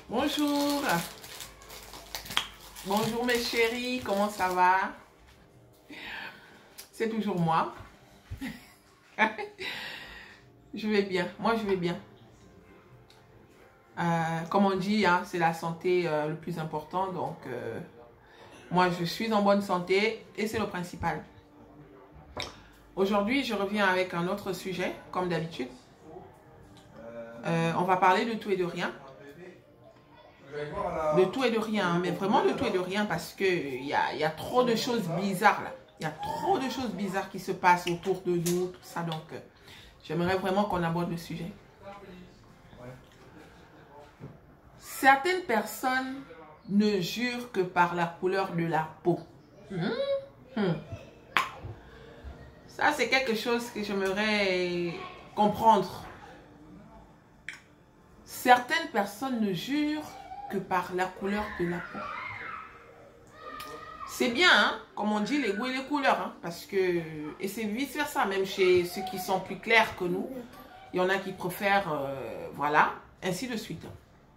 Bonjour. Bonjour mes chéris, comment ça va? C'est toujours moi. Je vais bien, moi je vais bien. Comme on dit, hein, c'est la santé le plus important. Donc, moi je suis en bonne santé et c'est le principal. Aujourd'hui, je reviens avec un autre sujet, comme d'habitude. On va parler de tout et de rien. De tout et de rien, mais vraiment de tout et de rien parce qu'il y a trop de choses bizarres là. Il y a trop de choses bizarres qui se passent autour de nous, tout ça. Donc, j'aimerais vraiment qu'on aborde le sujet. Certaines personnes ne jurent que par la couleur de la peau. Ça, c'est quelque chose que j'aimerais comprendre. Certaines personnes ne jurent que par la couleur de la peau. C'est bien, hein, comme on dit, les goûts et les couleurs. Hein, parce que, et c'est vice versa, même chez ceux qui sont plus clairs que nous. Il y en a qui préfèrent, voilà, ainsi de suite.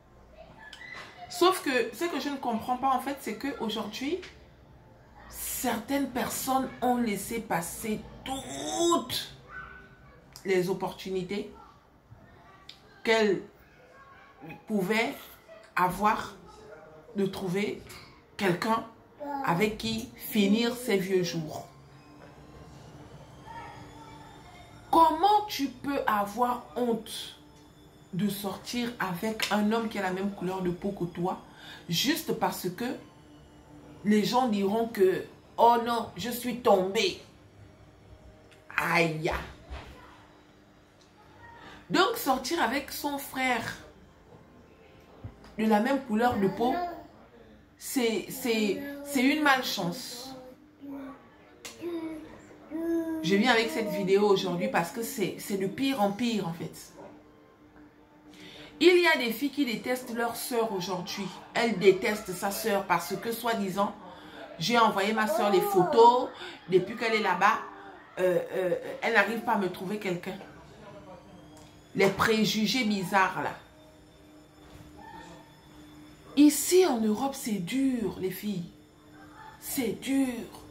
Sauf que ce que je ne comprends pas en fait, c'est qu'aujourd'hui, certaines personnes ont laissé passer toutes les opportunités qu'elles pouvaient avoir de trouver quelqu'un avec qui finir ses vieux jours. Comment tu peux avoir honte de sortir avec un homme qui a la même couleur de peau que toi, juste parce que les gens diront que « Oh non, je suis tombée. » Aïe. Donc, sortir avec son frère de la même couleur de peau, c'est une malchance. Je viens avec cette vidéo aujourd'hui parce que c'est de pire en pire en fait. Il y a des filles qui détestent leur soeur aujourd'hui. Elle déteste sa soeur parce que, soi-disant, j'ai envoyé ma soeur les photos. Depuis qu'elle est là-bas, elle n'arrive pas à me trouver quelqu'un. Les préjugés bizarres, là. Ici, en Europe, c'est dur, les filles. C'est dur.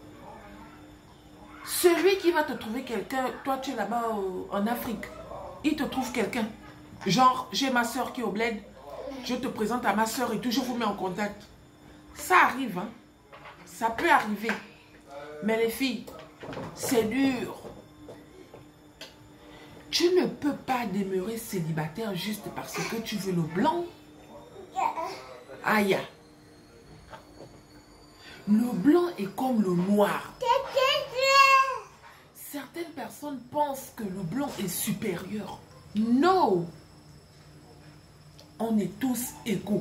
Celui qui va te trouver quelqu'un, toi, tu es là-bas en Afrique, il te trouve quelqu'un. Genre, j'ai ma soeur qui est au bled, je te présente à ma soeur et toujours vous mets en contact. Ça arrive, hein. Ça peut arriver. Mais les filles, c'est dur. Tu ne peux pas demeurer célibataire juste parce que tu veux le blanc. Aïe. Le blanc est comme le noir. Certaines personnes pensent que le blanc est supérieur. Non. On est tous égaux.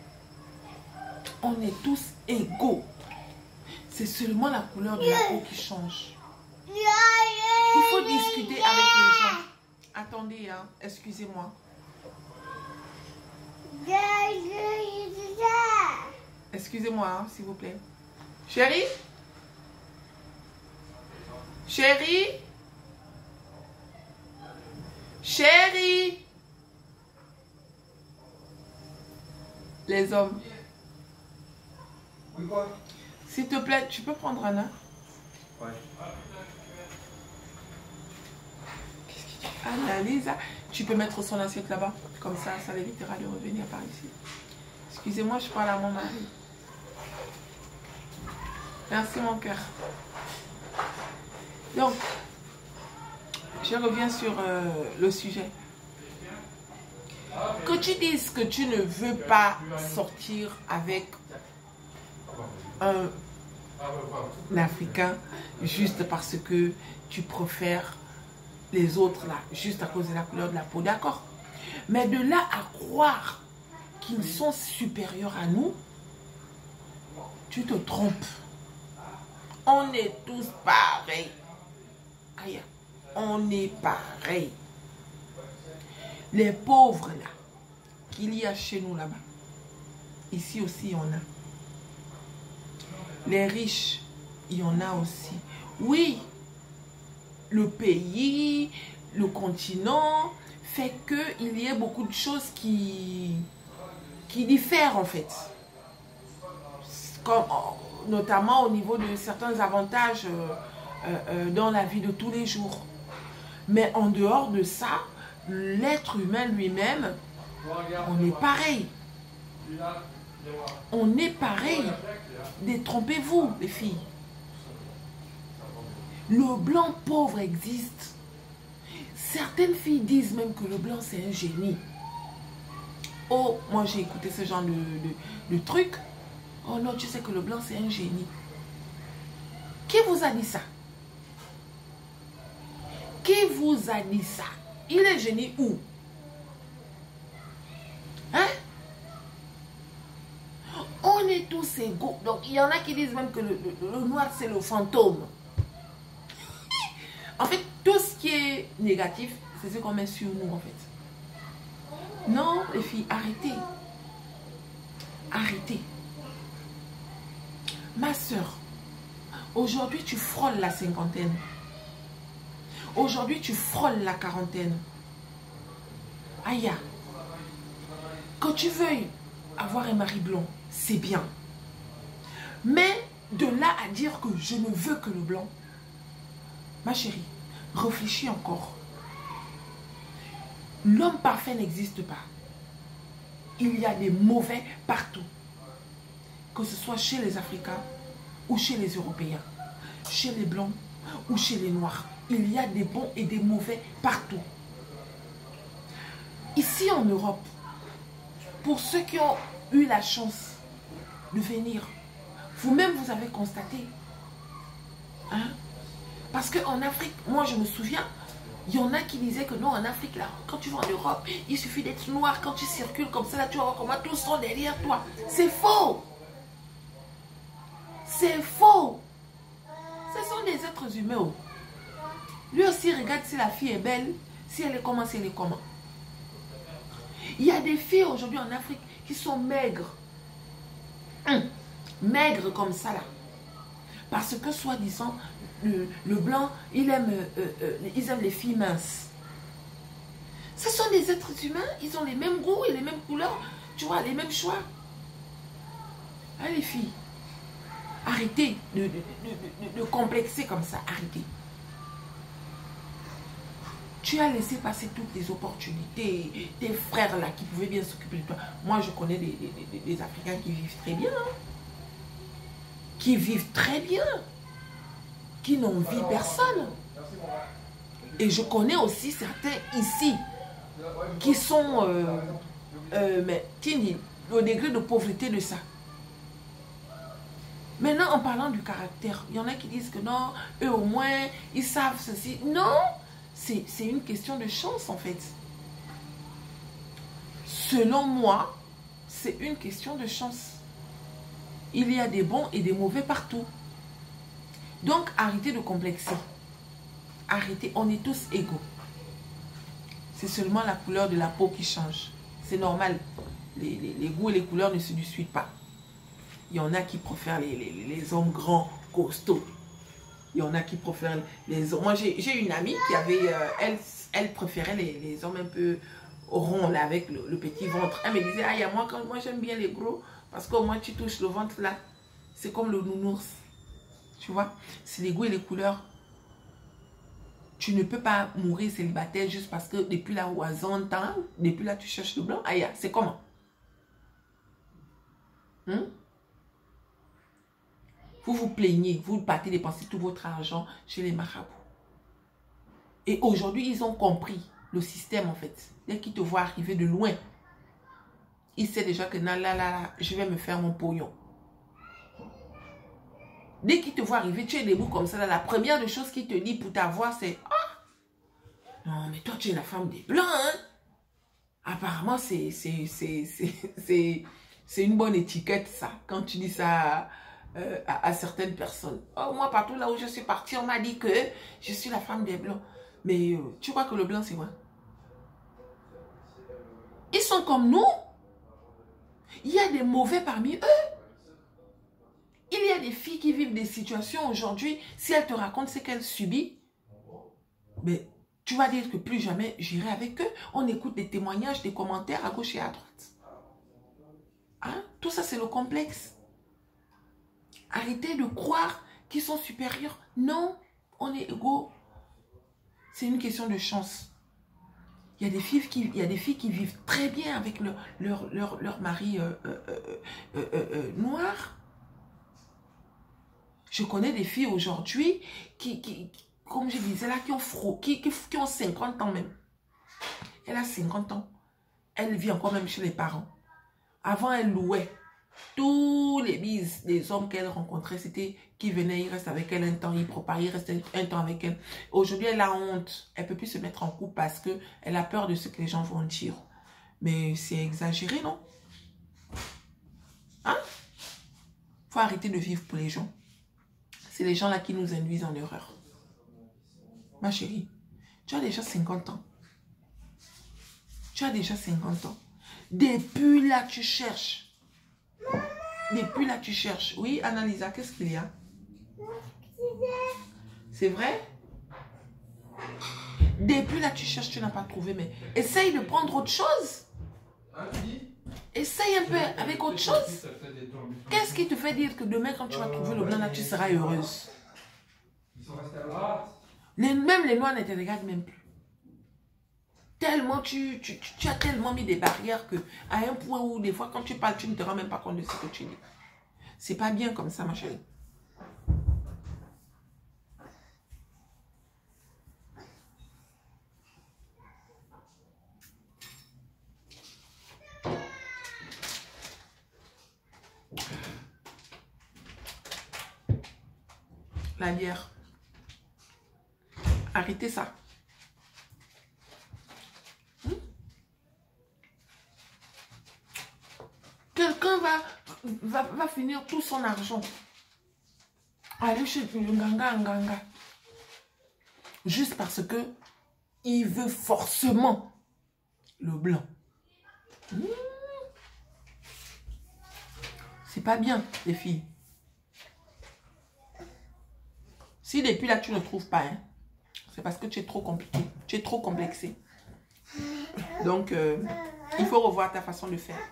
On est tous égaux. C'est seulement la couleur de la peau qui change. Il faut discuter avec les gens. Attendez, hein, excusez-moi. Excusez-moi, hein, s'il vous plaît. Chérie? Chérie? Chérie? Les hommes. S'il te plaît, tu peux prendre un nain? Ouais. Qu'est-ce que tu fais? Anna Lisa, tu peux mettre son assiette là-bas. Comme ça l'évitera de revenir par ici. Excusez-moi, je parle à mon mari. Merci mon cœur. Donc, je reviens sur le sujet. Que tu dises que tu ne veux pas sortir avec un Africain juste parce que tu préfères les autres là, juste à cause de la couleur de la peau, d'accord? Mais de là à croire qu'ils sont supérieurs à nous, tu te trompes. On est tous pareils. Aïe, on est pareils. Les pauvres là, qu'il y a chez nous là-bas, ici aussi on a. Les riches, il y en a aussi. Oui, le pays, le continent fait qu'il y ait beaucoup de choses qui qui diffèrent en fait. Comme, notamment au niveau de certains avantages dans la vie de tous les jours. Mais en dehors de ça, l'être humain lui-même, on est pareil. On est pareil. Détrompez-vous, les filles. Le blanc pauvre existe. Certaines filles disent même que le blanc, c'est un génie. Oh, moi j'ai écouté ce genre de truc. Oh non, tu sais que le blanc, c'est un génie. Qui vous a dit ça? Qui vous a dit ça? Il est génie où? Hein? On est tous égaux. Donc, il y en a qui disent même que le noir, c'est le fantôme. En fait, tout ce qui est négatif, c'est ce qu'on met sur nous, en fait. Non, les filles, arrêtez. Arrêtez. Ma soeur, aujourd'hui, tu frôles la cinquantaine. Aujourd'hui, tu frôles la quarantaine. Aïe. Quand tu veuilles avoir un mari blanc, c'est bien. Mais de là à dire que je ne veux que le blanc, ma chérie, réfléchis encore. L'homme parfait n'existe pas. Il y a des mauvais partout. Que ce soit chez les Africains ou chez les Européens, chez les Blancs ou chez les Noirs. Il y a des bons et des mauvais partout. Ici en Europe, pour ceux qui ont eu la chance de venir, vous-même vous avez constaté. Hein? Parce qu'en Afrique, moi je me souviens, il y en a qui disaient que non, en Afrique, là, quand tu vas en Europe, il suffit d'être noir. Quand tu circules comme ça, là, tu vas voir comment tous sont derrière toi. C'est faux. C'est faux. Ce sont des êtres humains. Oh. Lui aussi regarde si la fille est belle, si elle est comment, si elle est comment. Il y a des filles aujourd'hui en Afrique qui sont maigres. Maigres comme ça là. Parce que soi-disant, le blanc, ils aiment les filles minces. Ce sont des êtres humains, ils ont les mêmes goûts et les mêmes couleurs, tu vois, les mêmes choix. Hein, les filles, arrêtez de complexer comme ça, arrêtez. Tu as laissé passer toutes les opportunités, tes frères là qui pouvaient bien s'occuper de toi. Moi, je connais des Africains qui vivent très bien. Hein. Qui vivent très bien. Qui n'envient personne. Et je connais aussi certains ici qui sont mais qui dit le degré de pauvreté de ça. Maintenant, en parlant du caractère, il y en a qui disent que non, eux au moins, ils savent ceci. Non, c'est une question de chance en fait. Selon moi, c'est une question de chance. Il y a des bons et des mauvais partout. Donc, arrêtez de complexer. Arrêtez, on est tous égaux. C'est seulement la couleur de la peau qui change. C'est normal. Les goûts et les couleurs ne se disputent pas. Il y en a qui préfèrent les hommes grands, costauds. Il y en a qui préfèrent les hommes. Moi, j'ai une amie qui avait... elle préférait les hommes un peu ronds, là, avec le petit ventre. Elle me disait, ah, moi j'aime bien les gros, parce qu'au moins tu touches le ventre, là. C'est comme le nounours. Tu vois, c'est les goûts et les couleurs. Tu ne peux pas mourir célibataire juste parce que depuis là où à 100 ans, depuis là tu cherches le blanc. Aïe, c'est comment? Vous vous plaignez, vous partez dépenser tout votre argent chez les marabouts. Et aujourd'hui, ils ont compris le système en fait. Dès qu'ils te voient arriver de loin, ils savent déjà que là, je vais me faire mon pognon. Dès qu'ils te voient arriver, tu es debout comme ça, là, la première des choses qu'ils te disent pour t'avoir, c'est « Ah, non, mais toi, tu es la femme des Blancs, hein ?» Apparemment, c'est une bonne étiquette, ça, quand tu dis ça à certaines personnes. Oh, moi, partout là où je suis partie, on m'a dit que je suis la femme des Blancs. Mais tu crois que le blanc, c'est quoi? Ils sont comme nous. Il y a des mauvais parmi eux. Il y a des filles qui vivent des situations aujourd'hui, si elles te racontent ce qu'elles subissent, mais tu vas dire que plus jamais j'irai avec eux. On écoute des témoignages, des commentaires à gauche et à droite. Hein? Tout ça, c'est le complexe. Arrêtez de croire qu'ils sont supérieurs. Non, on est égaux. C'est une question de chance. Il y a des filles qui vivent très bien avec leur mari noir. Je connais des filles aujourd'hui qui, comme je disais là, qui ont 50 ans même. Elle a 50 ans. Elle vit encore même chez les parents. Avant, elle louait. Tous les bises des hommes qu'elle rencontrait, c'était qui venaient, ils restent avec elle un temps, ils préparent, ils restent un temps avec elle. Aujourd'hui, elle a honte. Elle ne peut plus se mettre en couple parce qu'elle a peur de ce que les gens vont dire. Mais c'est exagéré, non? Hein? Faut arrêter de vivre pour les gens. C'est les gens là qui nous induisent en erreur. Ma chérie, tu as déjà 50 ans. Tu as déjà 50 ans. Depuis là, tu cherches. Depuis là, tu cherches. Oui, Annalisa, qu'est-ce qu'il y a? C'est vrai? Depuis là, tu cherches, tu n'as pas trouvé. Mais essaye de prendre autre chose. Essaye un peu avec autre chose. Qu'est-ce qui te fait dire que demain, quand tu vas trouver le blanc là, tu seras heureuse? Même les noirs ne te regardent même plus. Tellement tu as tellement mis des barrières que à un point où des fois quand tu parles, tu ne te rends même pas compte de ce que tu dis. C'est pas bien comme ça, ma chérie. La bière. Arrêtez ça. Quelqu'un va finir tout son argent. Aller chez le nganga. Juste parce que il veut forcément le blanc. C'est pas bien, les filles. Si depuis là, tu ne trouves pas, hein, c'est parce que tu es trop compliqué. Tu es trop complexé. Donc, il faut revoir ta façon de faire.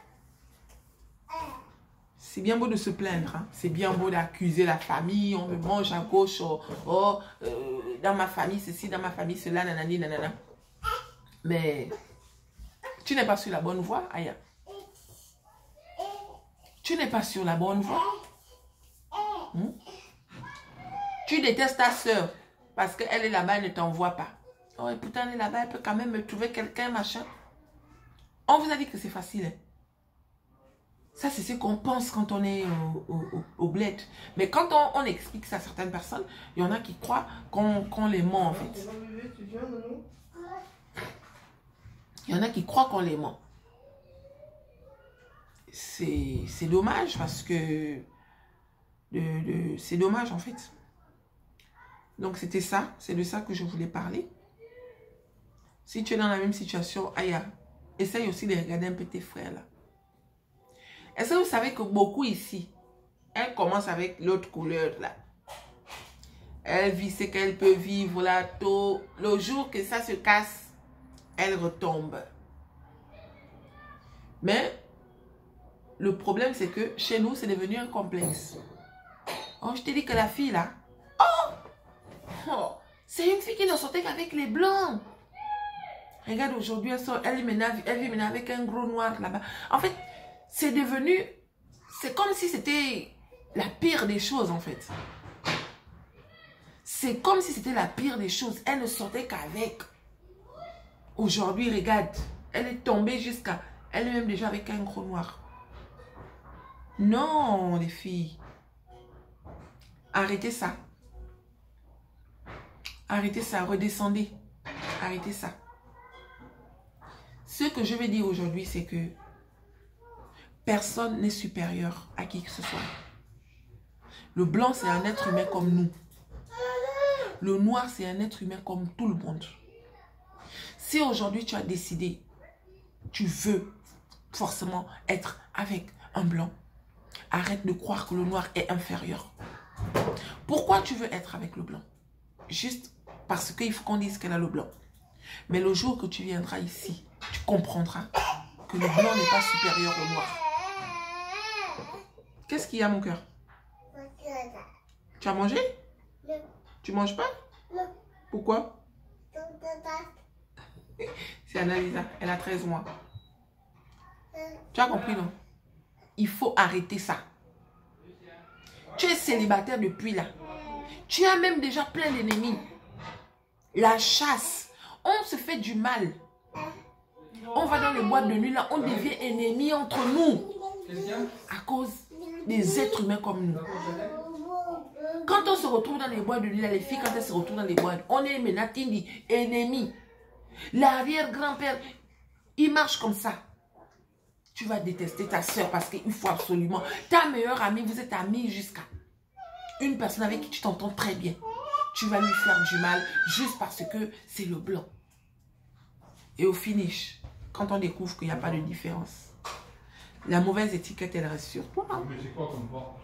C'est bien beau de se plaindre. Hein. C'est bien beau d'accuser la famille. On me mange à gauche. Dans ma famille, ceci, dans ma famille, cela, nanani, nanana. Mais tu n'es pas sur la bonne voie, Aya. Tu n'es pas sur la bonne voie. Tu détestes ta soeur parce qu'elle est là-bas, elle ne t'envoie pas. Oh, et pourtant, elle est là-bas, elle peut quand même me trouver quelqu'un, machin. On vous a dit que c'est facile. Hein. Ça, c'est ce qu'on pense quand on est au bled. Mais quand on explique ça à certaines personnes, il y en a qui croient qu'on les ment, en fait. Il y en a qui croient qu'on les ment. C'est dommage parce que... c'est dommage, en fait. Donc, c'était ça. C'est de ça que je voulais parler. Si tu es dans la même situation, Aya, essaye aussi de regarder un peu tes frères, là. Est-ce que vous savez que beaucoup ici, elles commencent avec l'autre couleur, là. Elle vit ce qu'elle peut vivre, là, tôt. Le jour que ça se casse, elle retombe. Mais, le problème, c'est que chez nous, c'est devenu un complexe. Oh, je t'ai dit que la fille, là, c'est une fille qui ne sortait qu'avec les blancs. Regarde, aujourd'hui, elle vit maintenant avec un gros noir là-bas. En fait, c'est devenu... C'est comme si c'était la pire des choses, en fait. C'est comme si c'était la pire des choses. Elle ne sortait qu'avec. Aujourd'hui, regarde. Elle est tombée jusqu'à... Elle est même déjà avec un gros noir. Non, les filles. Arrêtez ça. Arrêtez ça. Redescendez. Arrêtez ça. Ce que je vais dire aujourd'hui, c'est que personne n'est supérieur à qui que ce soit. Le blanc, c'est un être humain comme nous. Le noir, c'est un être humain comme tout le monde. Si aujourd'hui, tu as décidé, tu veux forcément être avec un blanc, arrête de croire que le noir est inférieur. Pourquoi tu veux être avec le blanc? Juste parce qu'il faut qu'on dise qu'elle a le blanc. Mais le jour que tu viendras ici, tu comprendras que le blanc n'est pas supérieur au noir. Qu'est-ce qu'il y a, mon cœur? Tu as mangé? Non. Tu manges pas? Non. Pourquoi? C'est Annalisa, elle a 13 mois. Tu as compris, non? Il faut arrêter ça. Tu es célibataire depuis là. Tu as même déjà plein d'ennemis. La chasse. On se fait du mal. On va dans les boîtes de nuit là, on devient ennemis entre nous. À cause des êtres humains comme nous. Quand on se retrouve dans les boîtes de nuit, là, les filles, quand elles se retrouvent dans les boîtes, on est maintenant ennemis. L'arrière-grand-père, il marche comme ça. Tu vas détester ta soeur parce qu'il faut absolument. Ta meilleure amie, vous êtes amis jusqu'à une personne avec qui tu t'entends très bien. Tu vas lui faire du mal juste parce que c'est le blanc. Et au finish, quand on découvre qu'il n'y a pas de différence, la mauvaise étiquette, elle reste sur toi. Mais c'est quoi comme porte?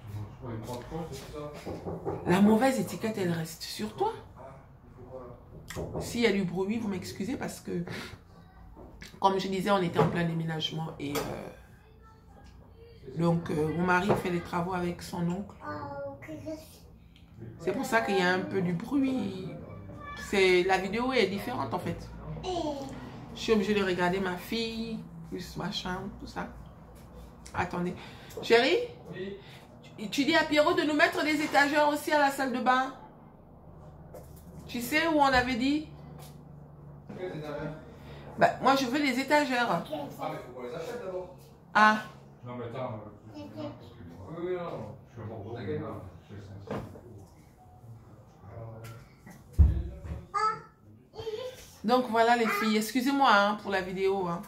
La mauvaise étiquette, elle reste sur toi. S'il y a du bruit, vous m'excusez parce que, comme je disais, on était en plein déménagement et donc mon mari fait les travaux avec son oncle. C'est pour ça qu'il y a un peu du bruit. La vidéo est différente en fait. Je suis obligée de regarder ma fille, plus machin, tout ça. Attendez. Chérie, tu dis à Pierrot de nous mettre des étagères aussi à la salle de bain. Tu sais où on avait dit? Bah, moi je veux les étagères. Ah, mais il faut qu'on les achète d'abord. Ah. Non, mais attends. Oui, non. Je suis mort de gamin. Donc voilà les filles, excusez-moi hein, pour la vidéo. Hein.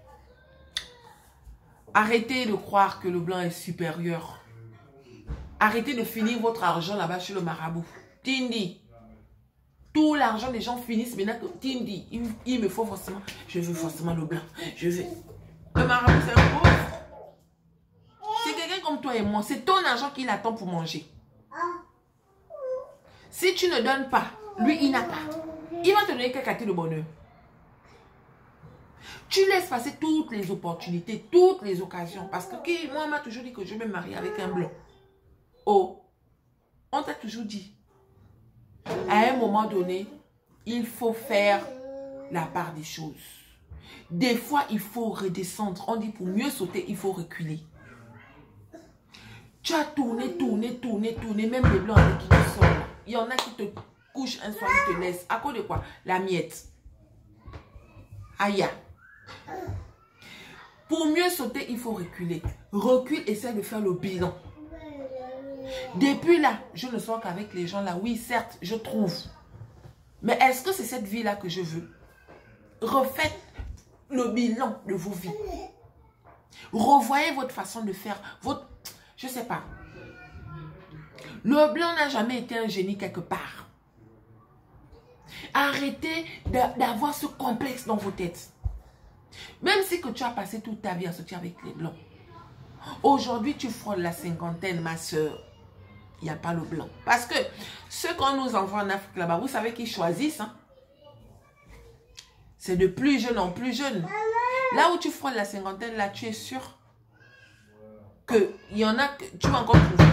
Arrêtez de croire que le blanc est supérieur. Arrêtez de finir votre argent là-bas chez le marabout. Tindi. Tout l'argent des gens finissent maintenant que Tindi. Il me faut forcément. Je veux forcément le blanc. Je veux. Le marabout c'est un pauvre. C'est quelqu'un comme toi et moi. C'est ton argent qu'il attend pour manger. Si tu ne donnes pas, lui il n'a pas. Il va te donner quelqu'un de bonheur. Tu laisses passer toutes les opportunités, toutes les occasions. Parce que moi, on m'a toujours dit que je vais me marier avec un blanc. Oh, on t'a toujours dit. À un moment donné, il faut faire la part des choses. Des fois, il faut redescendre. On dit pour mieux sauter, il faut reculer. Tu as tourné. Même les blancs avec qui tu sors. Il y en a qui te couchent un soir, ils te laissent. À cause de quoi? La miette. Aïe. Pour mieux sauter, il faut reculer. Recule, essaie de faire le bilan. Depuis là, je ne sors qu'avec les gens là. Oui, certes, je trouve. Mais est-ce que c'est cette vie-là que je veux? Refaites le bilan de vos vies. Revoyez votre façon de faire. Je ne sais pas. Le blanc n'a jamais été un génie quelque part. Arrêtez d'avoir ce complexe dans vos têtes. Même si que tu as passé toute ta vie à sortir avec les blancs. Aujourd'hui, tu frôles la cinquantaine, ma soeur. Il n'y a pas le blanc. Parce que ceux qu'on nous envoie en Afrique là-bas, vous savez qu'ils choisissent. Hein? C'est de plus jeune en plus jeune. Là où tu frôles la cinquantaine, là, tu es sûr qu'il y en a que tu vas encore trouver.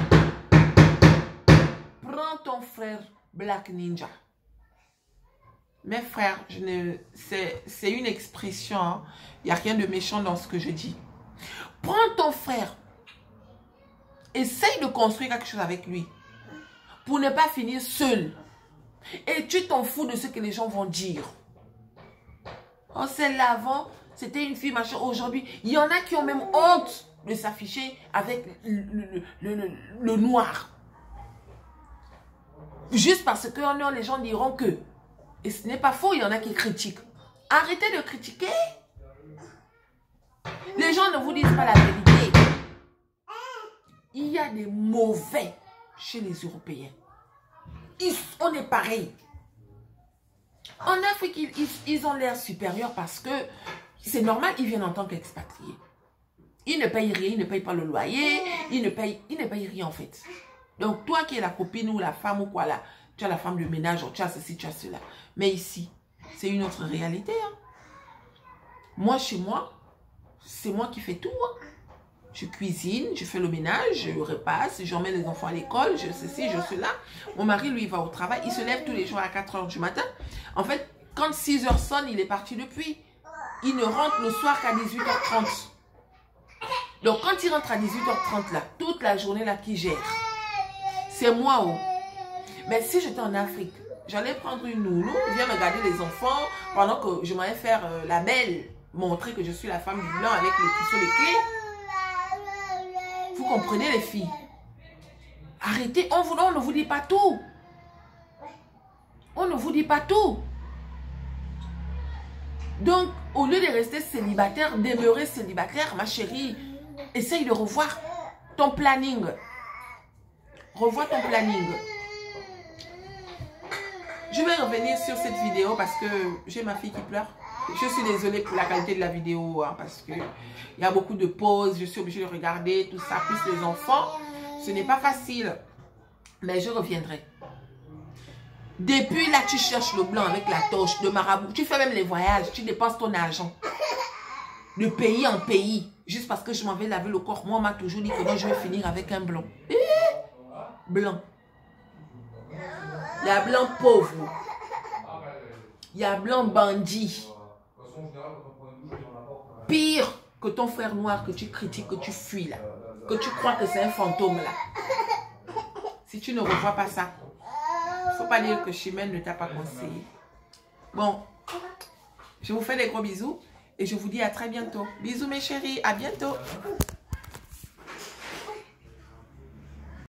Prends ton frère Black Ninja. Mes frères, c'est une expression. Hein. Il n'y a rien de méchant dans ce que je dis. Prends ton frère. Essaye de construire quelque chose avec lui. Pour ne pas finir seul. Et tu t'en fous de ce que les gens vont dire. Oh, celle-là avant, c'était une fille machin. Aujourd'hui, il y en a qui ont même honte de s'afficher avec le noir. Juste parce que les gens diront que. Et ce n'est pas faux, il y en a qui critiquent. Arrêtez de critiquer. Les gens ne vous disent pas la vérité. Il y a des mauvais chez les Européens. On est pareil. En Afrique, ils ont l'air supérieurs parce que c'est normal, ils viennent en tant qu'expatriés. Ils ne payent rien, ils ne payent pas le loyer, ils ne payent rien en fait. Donc toi qui es la copine ou la femme ou quoi là, tu as la femme de ménage, tu as ceci, tu as cela. Mais ici, c'est une autre réalité. Hein. Moi, chez moi, c'est moi qui fais tout. Hein. Je cuisine, je fais le ménage, je repasse, j'emmène les enfants à l'école, je ceci, je cela. Mon mari, lui, va au travail. Il se lève tous les jours à 4 h du matin. En fait, quand 6 h sonne, il est parti depuis. Il ne rentre le soir qu'à 18 h 30. Donc, quand il rentre à 18 h 30, là, toute la journée, là, qui gère, c'est moi. Oh. Mais si j'étais en Afrique, j'allais prendre une nounou, viens me garder les enfants, pendant que je m'allais faire la belle, montrer que je suis la femme du blanc avec les puceaux, les clés. Vous comprenez, les filles? Arrêtez, on ne vous dit pas tout. On ne vous dit pas tout. Donc, au lieu de rester célibataire, demeurer célibataire, ma chérie, essaye de revoir ton planning. Revois ton planning. Je vais revenir sur cette vidéo parce que j'ai ma fille qui pleure. Je suis désolée pour la qualité de la vidéo, hein, parce que il y a beaucoup de pauses, je suis obligée de regarder tout ça, plus les enfants. Ce n'est pas facile, mais je reviendrai. Depuis là, tu cherches le blanc avec la torche de marabout. Tu fais même les voyages, tu dépenses ton argent. De pays en pays, juste parce que je m'en vais laver le corps. Moi, on m'a toujours dit que moi, je vais finir avec un blanc. Blanc. Il y a blanc pauvre. Il y a blanc bandit. Pire que ton frère noir que tu critiques, que tu fuis là. Que tu crois que c'est un fantôme là. Si tu ne revois pas ça, il ne faut pas dire que Chimène ne t'a pas conseillé. Bon, je vous fais des gros bisous et je vous dis à très bientôt. Bisous mes chéris, à bientôt.